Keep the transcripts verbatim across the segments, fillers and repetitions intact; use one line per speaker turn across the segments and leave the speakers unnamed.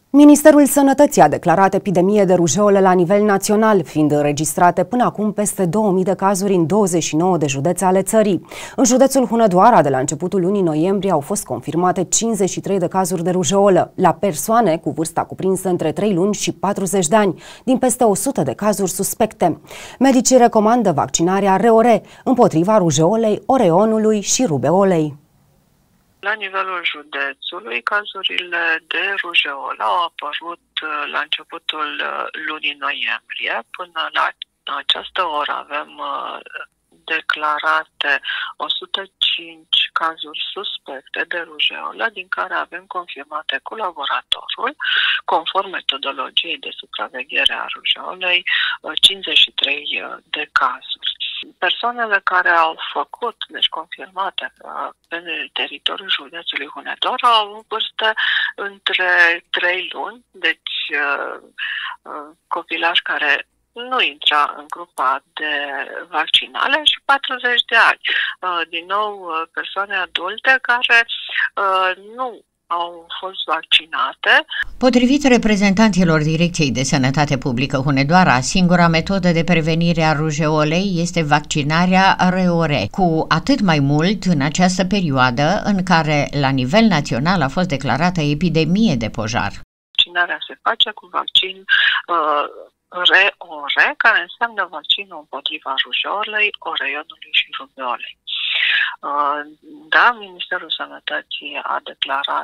Ministerul Sănătății a declarat epidemie de rujeolă la nivel național, fiind înregistrate până acum peste două mii de cazuri în douăzeci și nouă de județe ale țării. În județul Hunedoara, de la începutul lunii noiembrie, au fost confirmate cincizeci și trei de cazuri de rujeolă la persoane cu vârsta cuprinsă între trei luni și patruzeci de ani, din peste o sută de cazuri suspecte. Medicii recomandă vaccinarea R O R împotriva rujeolei, oreonului și rubeolei.
La nivelul județului, cazurile de rujeolă au apărut la începutul lunii noiembrie. Până la această oră avem declarate o sută cinci cazuri suspecte de rujeolă, din care avem confirmate cu laboratorul, conform metodologiei de supraveghere a rujeolei, cincizeci și trei de cazuri. Persoanele care au făcut, deci confirmate pe teritoriul județului Hunedoara, au în vârstă între trei luni, deci copilași care nu intra în grupa de vaccinale, și patruzeci de ani. Din nou, persoane adulte care nu au fost vaccinate.
Potrivit reprezentanților Direcției de Sănătate Publică Hunedoara, singura metodă de prevenire a rujeolei este vaccinarea R O R, cu atât mai mult în această perioadă în care la nivel național a fost declarată epidemie de pojar.
Vaccinarea se face cu vaccin uh, R O R, care înseamnă vaccinul împotriva rujeolei, oreionului și rubeolei. Uh, da, Ministerul Sănătății a declarat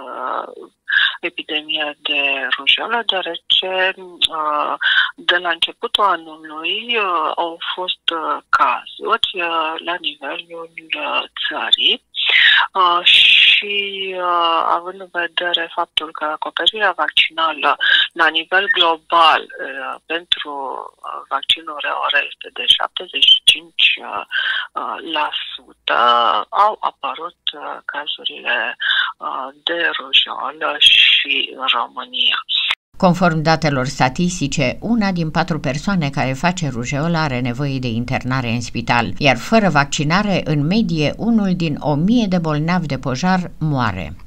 epidemie de rujeolă, deoarece de la începutul anului au fost cazuri la nivelul țării și având în vedere faptul că acoperirea vaccinală la nivel global pentru vaccinul R O R este de șaptezeci și cinci la sută, au apărut cazurile de rujeolă și în România.
Conform datelor statistice, una din patru persoane care face rujeolă are nevoie de internare în spital, iar fără vaccinare, în medie, unul din o mie de bolnavi de pojar moare.